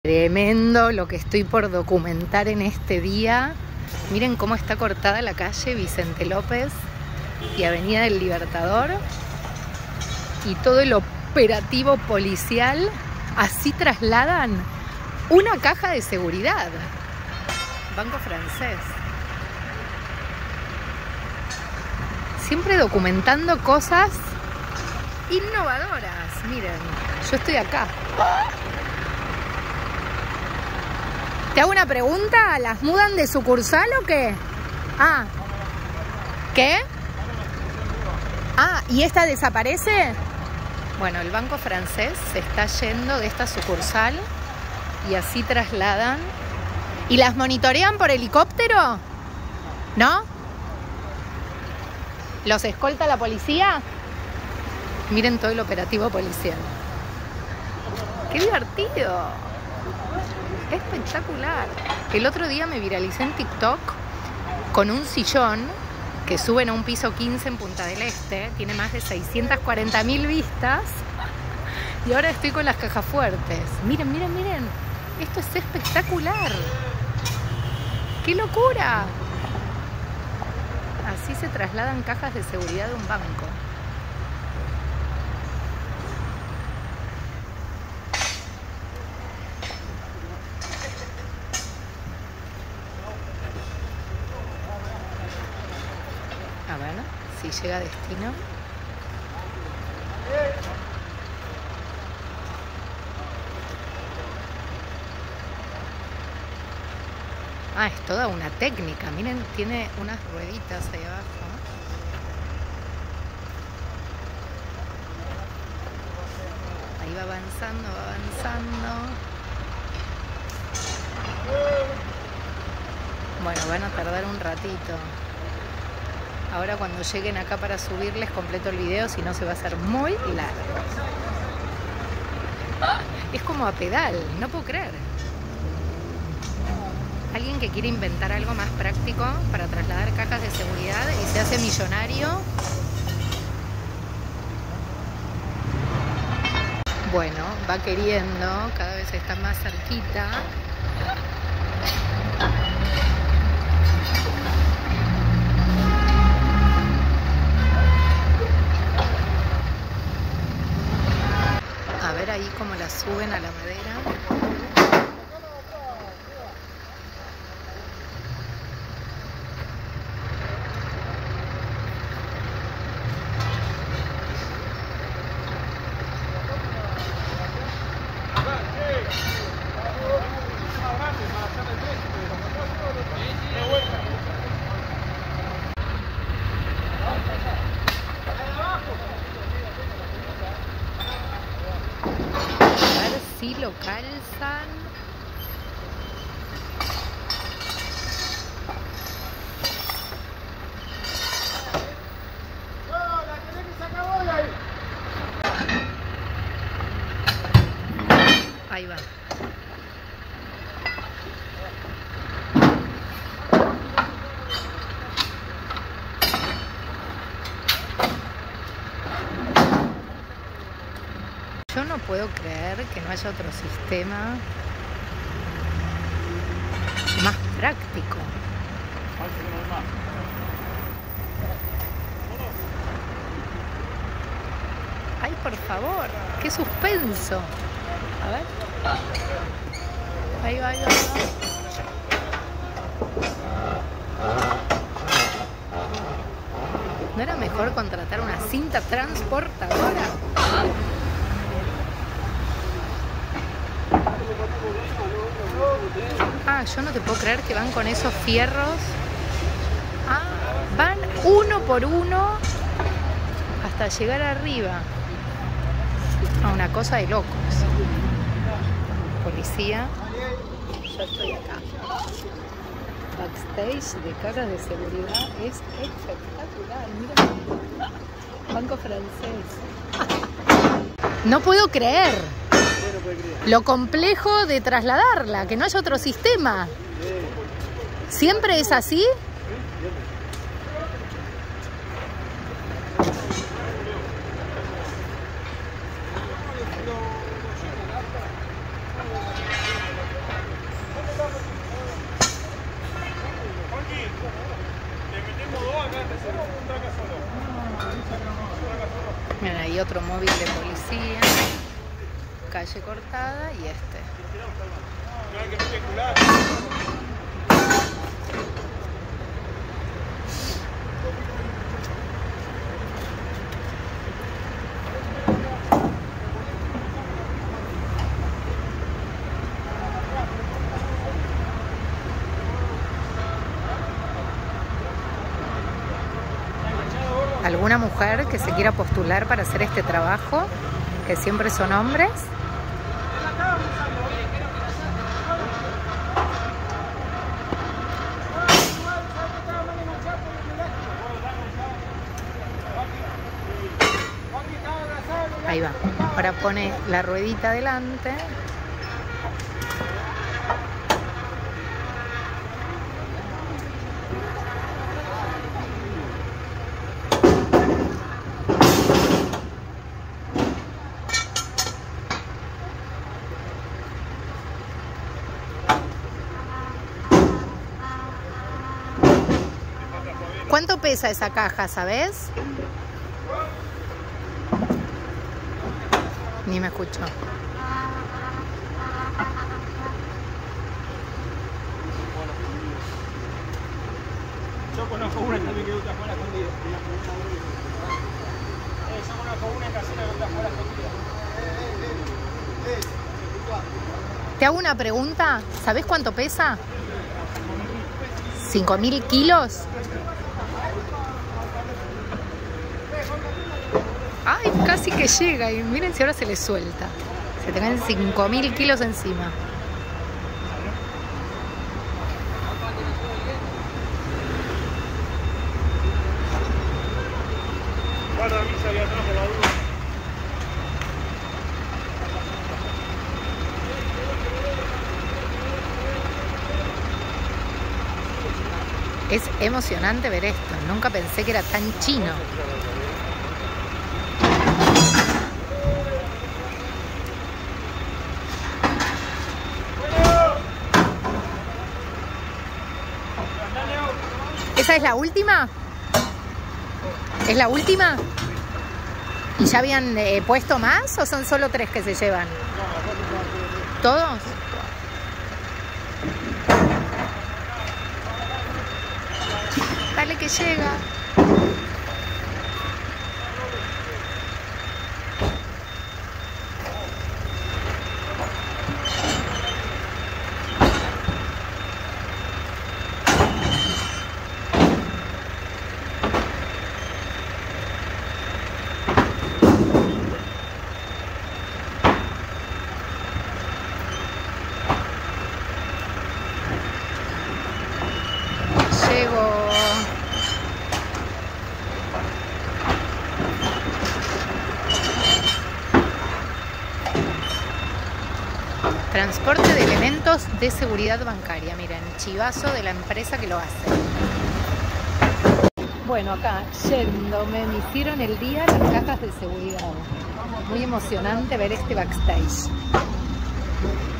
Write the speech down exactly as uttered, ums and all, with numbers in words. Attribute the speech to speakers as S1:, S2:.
S1: Tremendo lo que estoy por documentar en este día. Miren cómo está cortada la calle Vicente López y Avenida del Libertador. Y todo el operativo policial. Así trasladan una caja de seguridad. Banco Francés. Siempre documentando cosas innovadoras. Miren, yo estoy acá. ¿Te hago una pregunta? ¿Las mudan de sucursal o qué? Ah. ¿Qué? Ah, ¿y esta desaparece? Bueno, el Banco Francés se está yendo de esta sucursal y así trasladan. ¿Y las monitorean por helicóptero? ¿No? ¿Los escolta la policía? Miren todo el operativo policial. ¡Qué divertido! Espectacular. El otro día me viralicé en TikTok con un sillón que suben a un piso quince en Punta del Este. Tiene más de seiscientas cuarenta mil vistas. Y ahora estoy con las cajas fuertes. Miren, miren, miren. Esto es espectacular. ¡Qué locura! Así se trasladan cajas de seguridad de un banco. A ver si llega a destino. Ah, es toda una técnica. Miren, tiene unas rueditas ahí abajo. Ahí va avanzando, va avanzando. Bueno, van a tardar un ratito. Ahora cuando lleguen acá para subirles completo el video, si no se va a hacer muy largo. Es como a pedal, no puedo creer. Alguien que quiere inventar algo más práctico para trasladar cajas de seguridad y se hace millonario. Bueno, va queriendo, cada vez está más cerquita. A ver ahí cómo la suben a la madera. Si lo calzan. Ahí va. Yo no puedo creer que no haya otro sistema más práctico. Ay, por favor, qué suspenso. A ver. Ahí va, ahí va, ahí va. ¿No era mejor contratar una cinta transportadora? Ah, yo no te puedo creer que van con esos fierros. Ah, van uno por uno hasta llegar arriba. Ah, una cosa de locos. Policía. Yo estoy acá. Backstage de cajas de seguridad es espectacular. Miren. Banco Francés. No puedo creer lo complejo de trasladarla, que no haya otro sistema. ¿Siempre es así? otro móvil de policía. Calle cortada y este.
S2: No hay que especular.
S1: ¿Alguna mujer que se quiera postular para hacer este trabajo? Que siempre son hombres. Ahí va. Ahora pone la ruedita adelante. ¿Cuánto pesa esa caja, sabes? Ni me escuchó.
S2: Yo conozco una también que gusta afuera escondida. Eh, yo conozco una casera que gusta afuera escondida.
S1: Te hago una pregunta. ¿Sabés cuánto pesa? ¿Cinco mil kilos? Ay, casi que llega. Y miren si ahora se le suelta. Se te ven cinco mil kilos encima.
S2: Guarda misa ahí atrás por la duda.
S1: Es emocionante ver esto. Nunca pensé que era tan chino. ¿Esa es la última? ¿Es la última? ¿Y ya habían eh, puesto más o son solo tres que se llevan? ¿Todos? Dale que llega. Llego. Transporte de elementos de seguridad bancaria. Miren, chivazo de la empresa que lo hace. Bueno, acá yéndome, me hicieron el día las cajas de seguridad. Muy emocionante ver este backstage.